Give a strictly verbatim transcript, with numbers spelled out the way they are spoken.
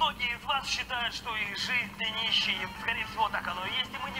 Многие из вас считают, что их жизнь нищие. Скорее всего, так оно и есть, и мы